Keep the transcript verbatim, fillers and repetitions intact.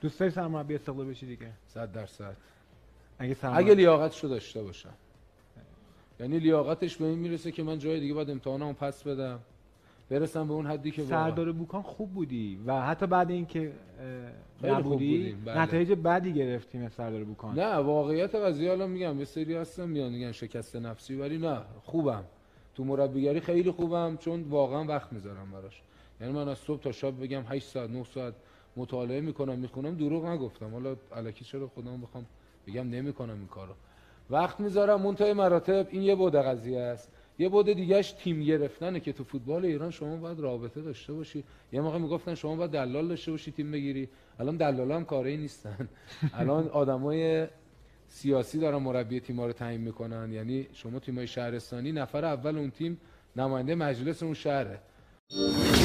دوست داری سرمربی استقلال بشی دیگه؟ صد درصد. اگه سرمربی اگه لیاقتشو داشته باشم. یعنی لیاقتش به این میرسه که من جای دیگه باید امتحانمو پس بدم، برسم به اون حدی که سردار بوکان خوب بودی و حتی بعد اینکه نبودی بله. نتایج بدی گرفتیم از سردار بوکان. نه واقعیت قضیه الان میگم یه سری هستن میان میگن شکست نفسی، ولی نه خوبم تو مربیگری، خیلی خوبم، چون واقعا وقت میذارم براش. یعنی من از صبح تا شب بگم هشت ساعت نه ساعت مطالعه میکنم میخونم، دروغ نگفتم. حالا الکی چرا خودم بخوام بگم نمیکنم این کارو، وقت میذارم. منتهی مراتب این یه بود قضیه است. یه بود دیگهش تیم گرفتنه که تو فوتبال ایران شما باید رابطه داشته باشی. یه موقع میگفتن شما باید دلال داشته باشی تیم بگیری، الان دلالا هم کاری نیستن. الان آدمای سیاسی دارن مربی تیم‌ها رو تعیین میکنن. یعنی شما تیم‌های شهرستانی نفر اول اون تیم نماینده مجلس اون شهره.